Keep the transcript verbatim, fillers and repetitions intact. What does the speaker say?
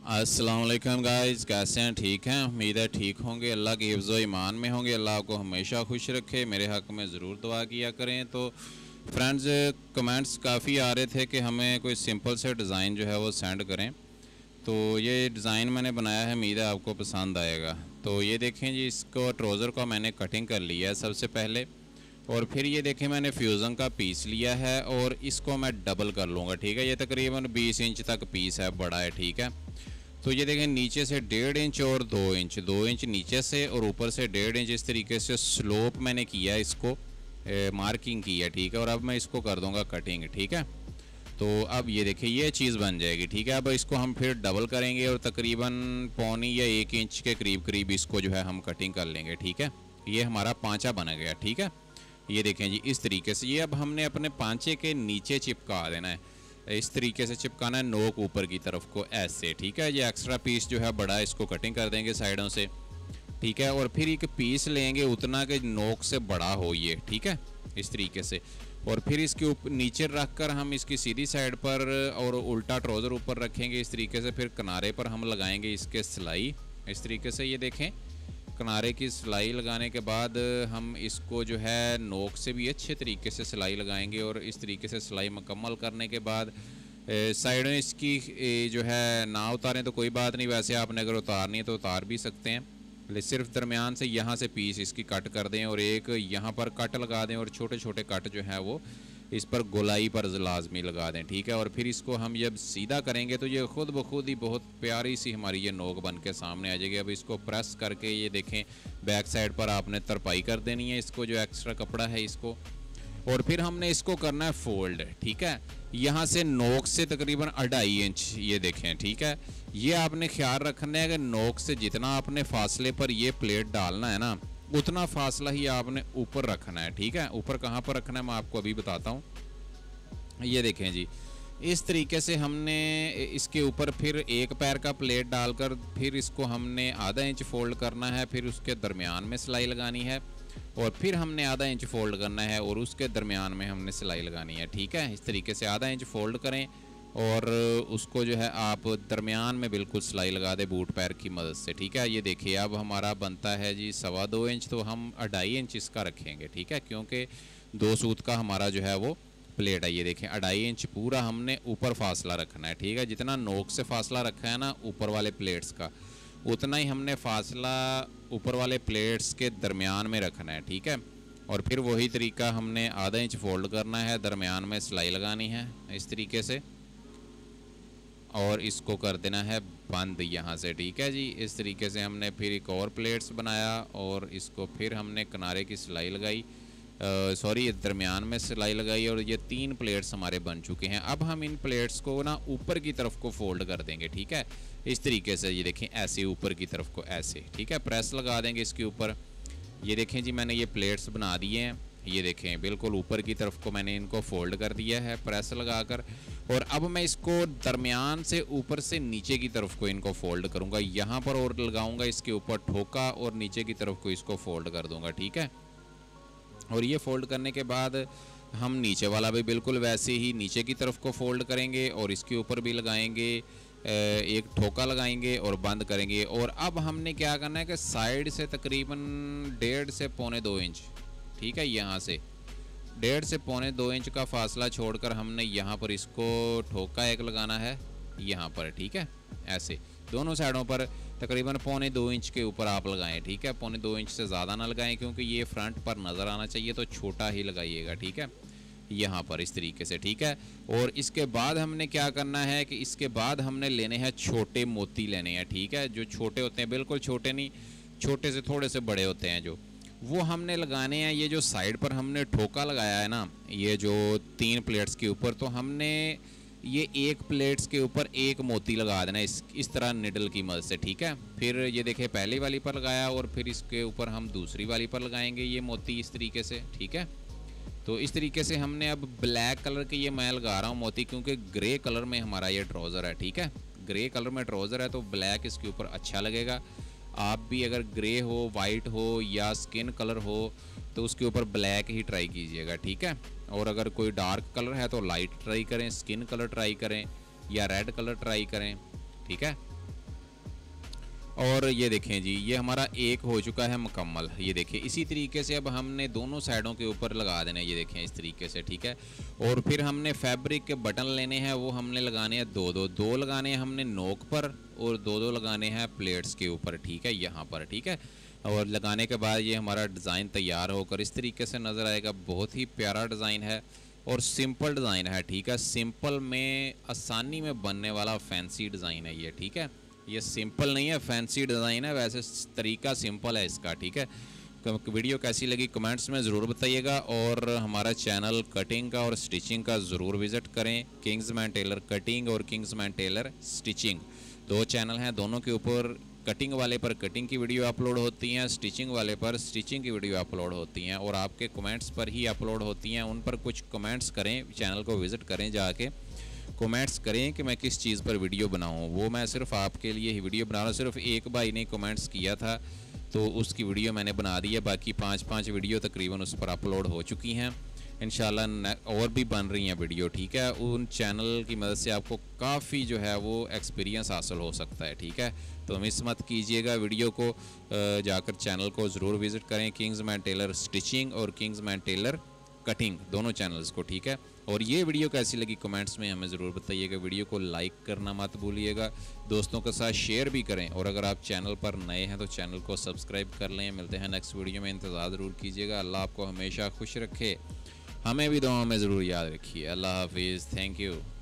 अस्सलाम वालेकुम गाइस, कैसे हैं? ठीक हैं? उम्मीद है ठीक होंगे। अल्लाह के हिफ्ज़ ईमान में होंगे। अल्लाह आपको हमेशा खुश रखे। मेरे हक़ में ज़रूर दुआ किया करें। तो फ्रेंड्स, कमेंट्स काफ़ी आ रहे थे कि हमें कोई सिंपल से डिज़ाइन जो है वो सेंड करें। तो ये डिज़ाइन मैंने बनाया है, उम्मीद है आपको पसंद आएगा। तो ये देखें जी, इसको ट्राउज़र को मैंने कटिंग कर लिया है सबसे पहले, और फिर ये देखें मैंने फ्यूज़न का पीस लिया है और इसको मैं डबल कर लूँगा। ठीक है, ये तकरीबन बीस इंच तक पीस है, बड़ा है। ठीक है, तो ये देखें नीचे से डेढ़ इंच और दो इंच दो इंच नीचे से और ऊपर से डेढ़ इंच, इस तरीके से स्लोप मैंने किया है, इसको ए, मार्किंग की है। ठीक है, और अब मैं इसको कर दूंगा कटिंग। ठीक है, तो अब ये देखिए ये चीज़ बन जाएगी। ठीक है, अब इसको हम फिर डबल करेंगे और तकरीबन पौनी या एक इंच के करीब करीब इसको जो है हम कटिंग कर लेंगे। ठीक है, ये हमारा पांचा बन गया। ठीक है, ये देखें जी इस तरीके से ये अब हमने अपने पांचे के नीचे चिपका देना है, इस तरीके से चिपकाना है, नोक ऊपर की तरफ को ऐसे। ठीक है, ये एक्स्ट्रा पीस जो है बड़ा है, इसको कटिंग कर देंगे साइडों से। ठीक है, और फिर एक पीस लेंगे उतना के नोक से बड़ा हो ये। ठीक है, इस तरीके से, और फिर इसके ऊपर नीचे रख कर हम इसकी सीधी साइड पर और उल्टा ट्राउज़र ऊपर रखेंगे इस तरीके से। फिर किनारे पर हम लगाएंगे इसके सिलाई इस तरीके से। ये देखें किनारे की सिलाई लगाने के बाद हम इसको जो है नोक से भी अच्छे तरीके से सिलाई लगाएंगे, और इस तरीके से सिलाई मुकम्मल करने के बाद साइड में इसकी ए, जो है ना उतारें तो कोई बात नहीं, वैसे आपने अगर उतारनी है तो उतार भी सकते हैं, लेकिन सिर्फ दरमियान से यहाँ से पीस इसकी कट कर दें और एक यहाँ पर कट लगा दें और छोटे छोटे कट जो है वो इस पर गोलाई पर लाजमी लगा दें। ठीक है, और फिर इसको हम जब सीधा करेंगे तो ये ख़ुद ब खुद ही बहुत प्यारी सी हमारी ये नोक बन के सामने आ जाएगी। अब इसको प्रेस करके ये देखें बैक साइड पर आपने तरपाई कर देनी है इसको, जो एक्स्ट्रा कपड़ा है इसको, और फिर हमने इसको करना है फोल्ड। ठीक है, यहाँ से नोक से तकरीबन अढ़ाई इंच ये देखें। ठीक है, ये आपने ख्याल रखना है कि नोक से जितना आपने फासले पर ये प्लेट डालना है ना, उतना फासला ही आपने ऊपर रखना है। ठीक है, ऊपर कहाँ पर रखना है मैं आपको अभी बताता हूँ। ये देखें जी इस तरीके से हमने इसके ऊपर फिर एक पैर का प्लेट डालकर फिर इसको हमने आधा इंच फोल्ड करना है, फिर उसके दरमियान में सिलाई लगानी है, और फिर हमने आधा इंच फोल्ड करना है और उसके दरमियान में हमने सिलाई लगानी है। ठीक है, इस तरीके से आधा इंच फोल्ड करें और उसको जो है आप दरमियान में बिल्कुल सिलाई लगा दें बूट पैर की मदद से। ठीक है, ये देखिए अब हमारा बनता है जी सवा दो इंच, तो हम अढ़ाई इंच इसका रखेंगे। ठीक है, क्योंकि दो सूत का हमारा जो है वो प्लेट है। ये देखें अढ़ाई इंच पूरा हमने ऊपर फासला रखना है। ठीक है, जितना नोक से फासला रखा है ना ऊपर वाले प्लेट्स का, उतना ही हमने फासला ऊपर वाले प्लेट्स के दरमियान में रखना है। ठीक है, और फिर वही तरीका हमने आधा इंच फोल्ड करना है, दरमियान में सिलाई लगानी है इस तरीके से, और इसको कर देना है बंद यहाँ से। ठीक है जी, इस तरीके से हमने फिर एक और प्लेट्स बनाया और इसको फिर हमने किनारे की सिलाई लगाई, सॉरी दरमियान में सिलाई लगाई, और ये तीन प्लेट्स हमारे बन चुके हैं। अब हम इन प्लेट्स को ना ऊपर की तरफ को फोल्ड कर देंगे। ठीक है, इस तरीके से ये देखें ऐसे ऊपर की तरफ को ऐसे। ठीक है, प्रेस लगा देंगे इसके ऊपर। ये देखें जी मैंने ये प्लेट्स बना दिए हैं, ये देखें बिल्कुल ऊपर की तरफ को मैंने इनको फोल्ड कर दिया है प्रेस लगाकर, और अब मैं इसको दरमियान से ऊपर से नीचे की तरफ को इनको फोल्ड करूँगा, यहाँ पर और लगाऊँगा इसके ऊपर ठोका और नीचे की तरफ को इसको फोल्ड कर दूँगा। ठीक है, और ये फोल्ड करने के बाद हम नीचे वाला भी बिल्कुल वैसे ही नीचे की तरफ को फोल्ड करेंगे और इसके ऊपर भी लगाएंगे, एक ठोका लगाएंगे और बंद करेंगे। और अब हमने क्या करना है कि साइड से तकरीबन डेढ़ से पौने दो इंच, ठीक है, यहाँ से डेढ़ से पौने दो इंच का फासला छोड़कर हमने यहाँ पर इसको ठोका एक लगाना है यहाँ पर। ठीक है, ऐसे दोनों साइडों पर तकरीबन पौने दो इंच के ऊपर आप लगाएं। ठीक है, पौने दो इंच से ज़्यादा ना लगाएं क्योंकि ये फ्रंट पर नज़र आना चाहिए, तो छोटा ही लगाइएगा। ठीक है, यहाँ पर इस तरीके से। ठीक है, और इसके बाद हमने क्या करना है कि इसके बाद हमने लेने हैं छोटे मोती लेने हैं। ठीक है, जो छोटे होते हैं, बिल्कुल छोटे नहीं, छोटे से थोड़े से बड़े होते हैं, जो वो हमने लगाने हैं। ये जो साइड पर हमने ठोका लगाया है ना, ये जो तीन प्लेट्स के ऊपर, तो हमने ये एक प्लेट्स के ऊपर एक मोती लगा देना इस इस तरह निडल की मदद से। ठीक है, फिर ये देखें पहली वाली पर लगाया और फिर इसके ऊपर हम दूसरी वाली पर लगाएंगे ये मोती इस तरीके से। ठीक है, तो इस तरीके से हमने अब ब्लैक कलर के ये मैं लगा रहा हूँ मोती, क्योंकि ग्रे कलर में हमारा ये ट्राउज़र है। ठीक है, ग्रे कलर में ट्राउज़र है तो ब्लैक इसके ऊपर अच्छा लगेगा। आप भी अगर ग्रे हो, वाइट हो या स्किन कलर हो तो उसके ऊपर ब्लैक ही ट्राई कीजिएगा। ठीक है, और अगर कोई डार्क कलर है तो लाइट ट्राई करें, स्किन कलर ट्राई करें या रेड कलर ट्राई करें। ठीक है, और ये देखें जी, ये हमारा एक हो चुका है मुकम्मल। ये देखिए इसी तरीके से अब हमने दोनों साइडों के ऊपर लगा देना है, ये देखें इस तरीके से, ठीक है। और फिर हमने फैब्रिक के बटन लेने हैं, वो हमने लगाने हैं दो दो दो लगाने हैं हमने नोक पर, और दो दो लगाने हैं प्लेट्स के ऊपर, ठीक है, यहाँ पर, ठीक है। और लगाने के बाद ये हमारा डिज़ाइन तैयार होकर इस तरीके से नज़र आएगा। बहुत ही प्यारा डिज़ाइन है और सिंपल डिज़ाइन है, ठीक है। सिंपल में आसानी में बनने वाला फैंसी डिज़ाइन है ये, ठीक है। ये सिंपल नहीं है, फैंसी डिज़ाइन है, वैसे तरीका सिंपल है इसका, ठीक है। वीडियो कैसी लगी कमेंट्स में ज़रूर बताइएगा, और हमारा चैनल कटिंग का और स्टिचिंग का ज़रूर विज़िट करें। किंग्समैन टेलर कटिंग और किंग्समैन टेलर स्टिचिंग दो चैनल हैं, दोनों के ऊपर कटिंग वाले पर कटिंग की वीडियो अपलोड होती हैं, स्टिचिंग वाले पर स्टिचिंग की वीडियो अपलोड होती हैं, और आपके कमेंट्स पर ही अपलोड होती हैं। उन पर कुछ कमेंट्स करें, चैनल को विज़िट करें, जाके कमेंट्स करें कि मैं किस चीज़ पर वीडियो बनाऊं। वो मैं सिर्फ आपके लिए ही वीडियो बना रहा हूँ। सिर्फ एक भाई ने कमेंट्स किया था तो उसकी वीडियो मैंने बना दी है, बाकी पाँच पाँच वीडियो तकरीबन उस पर अपलोड हो चुकी हैं। इंशाल्लाह और भी बन रही हैं वीडियो, ठीक है। उन चैनल की मदद से आपको काफ़ी जो है वो एक्सपीरियंस हासिल हो सकता है, ठीक है। तो मिस मत कीजिएगा वीडियो को, जाकर चैनल को ज़रूर विज़िट करें, किंग्समैन टेलर स्टिचिंग और किंग्समैन टेलर कटिंग, दोनों चैनल्स को, ठीक है। और ये वीडियो कैसी लगी कमेंट्स में हमें ज़रूर बताइएगा। वीडियो को लाइक करना मत भूलिएगा, दोस्तों के साथ शेयर भी करें, और अगर आप चैनल पर नए हैं तो चैनल को सब्सक्राइब कर लें। मिलते हैं नेक्स्ट वीडियो में, इंतज़ार ज़रूर कीजिएगा। अल्लाह आपको हमेशा खुश रखे, हमें भी दुआओं में ज़रूर याद रखिए। अल्लाह हाफिज़, थैंक यू।